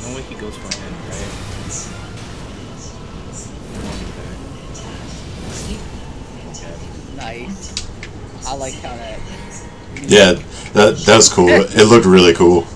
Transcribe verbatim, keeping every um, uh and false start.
No way he goes for him, right? Nice. I like how that. Yeah, that that was cool. It looked really cool.